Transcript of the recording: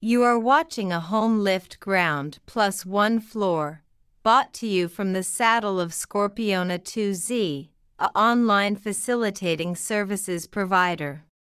You are watching a home lift ground plus one floor, bought to you from the saddle of Scorpiona 2Z, a online facilitating services provider.